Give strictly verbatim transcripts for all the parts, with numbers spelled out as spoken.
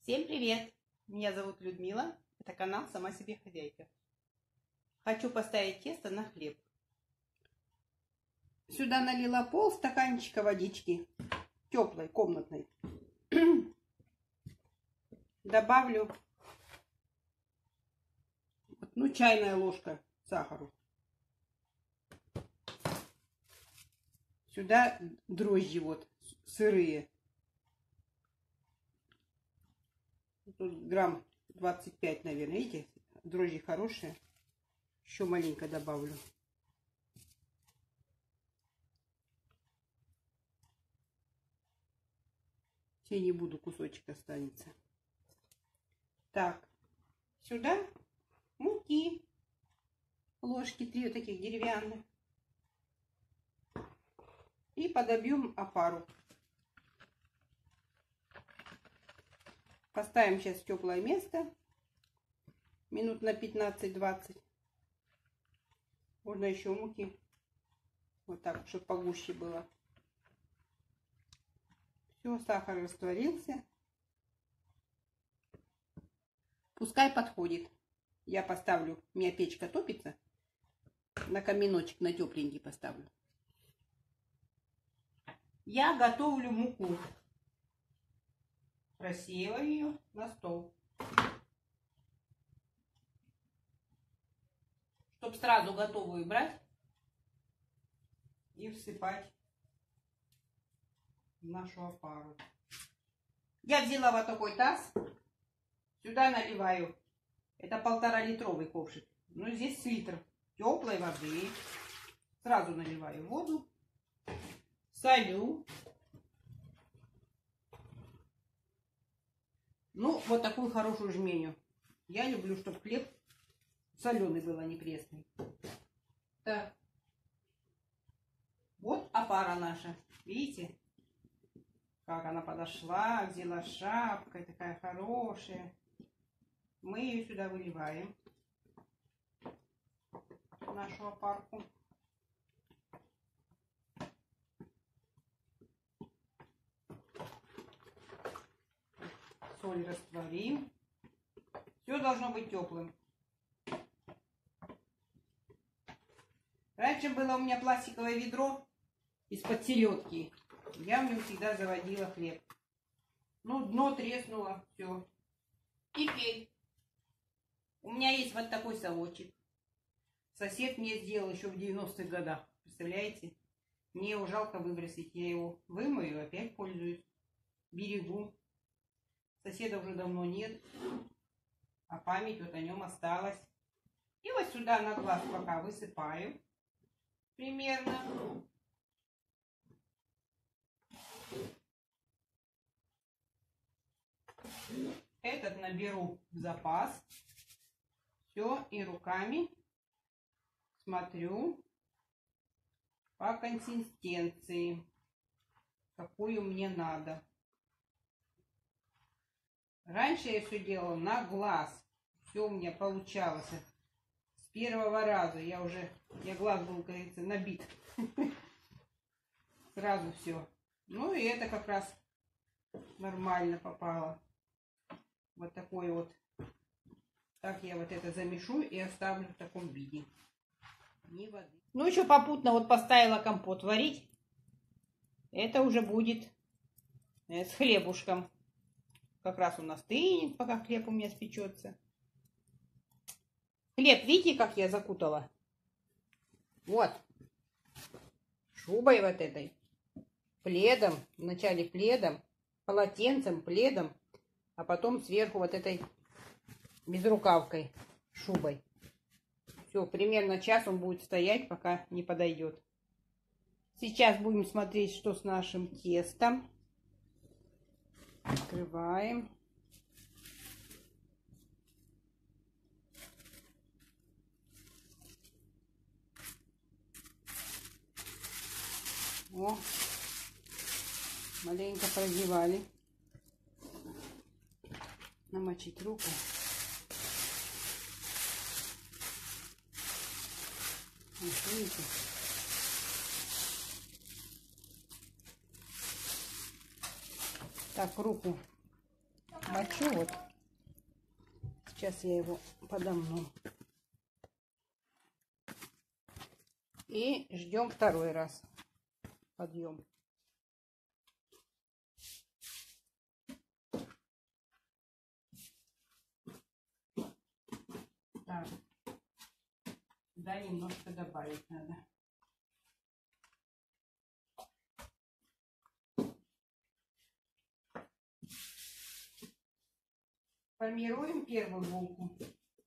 Всем привет! Меня зовут Людмила. Это канал «Сама себе хозяйка». Хочу поставить тесто на хлеб. Сюда налила пол стаканчика водички, теплой, комнатной. Добавлю, ну, чайная ложка сахара. Сюда дрожжи вот сырые. Тут грамм двадцать пять, наверное. Видите, дрожжи хорошие. Еще маленько добавлю. Все не буду, кусочек останется. Так, сюда муки. Ложки три вот таких деревянных. И подобьем опару. Поставим сейчас в теплое место. Минут на пятнадцать-двадцать. Можно еще муки. Вот так, чтобы погуще было. Все, сахар растворился. Пускай подходит. Я поставлю, у меня печка топится. На каминочек, на тепленький поставлю. Я готовлю муку. Просеяла ее на стол. Чтобы сразу готовую брать и всыпать в нашу опару. Я взяла вот такой таз. Сюда наливаю. Это полтора литровый ковшик. Ну, здесь литр теплой воды. Сразу наливаю воду. Солю. Ну, вот такую хорошую жменю. Я люблю, чтобы хлеб соленый был, а не пресный. Так. Вот опара наша. Видите? Как она подошла, взяла шапкой, такая хорошая. Мы ее сюда выливаем. Нашу опарку. Соль растворим. Все должно быть теплым. Раньше было у меня пластиковое ведро из-под селедки. Я в нем всегда заводила хлеб. Ну, дно треснуло. Все. Теперь у меня есть вот такой совочек. Сосед мне сделал еще в девяностых годах. Представляете? Мне его жалко выбросить. Я его вымою и опять пользуюсь. Берегу. Соседа уже давно нет, а память вот о нем осталась. И вот сюда на глаз пока высыпаю примерно. Этот наберу в запас. Все, и руками смотрю по консистенции, какую мне надо. Раньше я все делала на глаз. Все у меня получалось. С первого раза я уже, я глаз был, как говорится, набит. Сразу все. Ну и это как раз нормально попало. Вот такой вот. Так я вот это замешу и оставлю в таком виде. Ни воды. Ну еще попутно вот поставила компот варить. Это уже будет с хлебушком. Как раз он остынет, пока хлеб у меня спечется. Хлеб, видите, как я закутала? Вот. Шубой вот этой. Пледом. Вначале пледом. Полотенцем, пледом. А потом сверху вот этой безрукавкой. Шубой. Все, примерно час он будет стоять, пока не подойдет. Сейчас будем смотреть, что с нашим тестом. Открываем. О, маленько продевали. Намочить руку. Вот, видите? Так, руку мочу. Вот. Сейчас я его подомну. И ждем второй раз подъем. Так. Сюда немножко добавить надо. Формируем первую булку.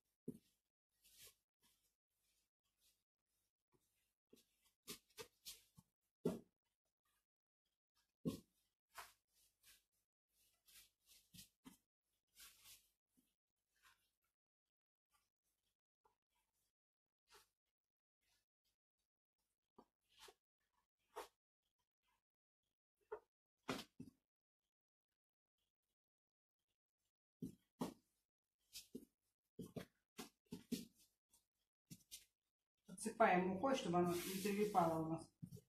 Подсыпаем мукой, чтобы оно не прилипало у нас.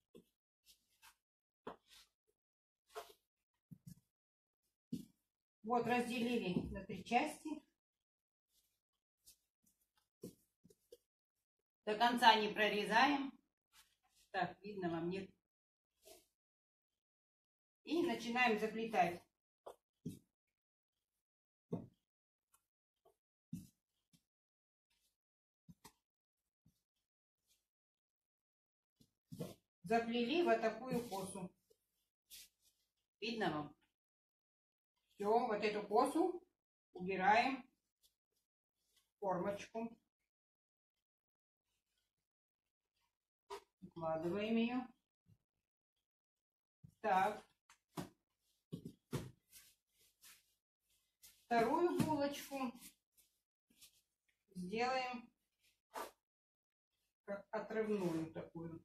Вот, разделили на три части. До конца не прорезаем. Так, видно вам, нет? И начинаем заплетать. Заплели вот такую косу. Видно вам? Все, вот эту косу убираем в формочку. Укладываем ее. Так. Вторую булочку сделаем как отрывную такую.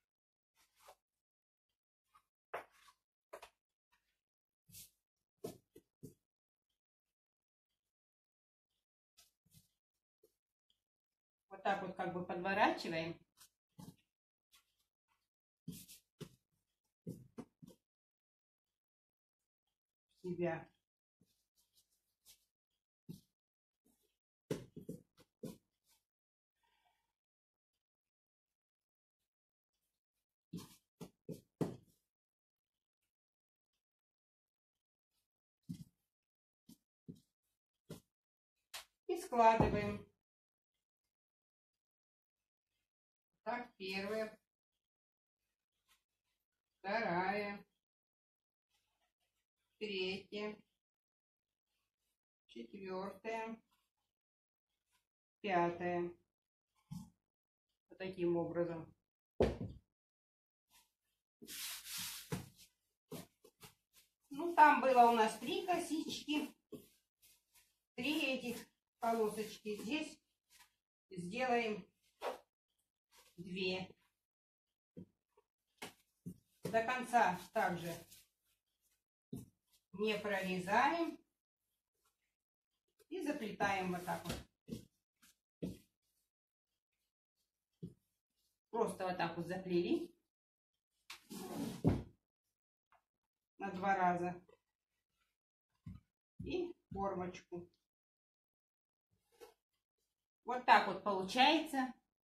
Вот так вот как бы подворачиваем. Себя. И складываем. Так, первая, вторая, третья, четвертая, пятая. Вот таким образом. Ну, там было у нас три косички, три этих полосочки. Здесь сделаем две. До конца также не прорезаем и заплетаем вот так вот. Просто вот так вот заплели на два раза и формочку. Вот так вот получается.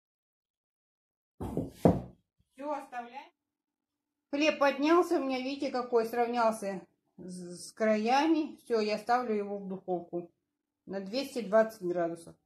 Все, оставляем. Хлеб поднялся у меня, видите, какой сравнялся с краями. Все, я ставлю его в духовку на двести двадцать градусов.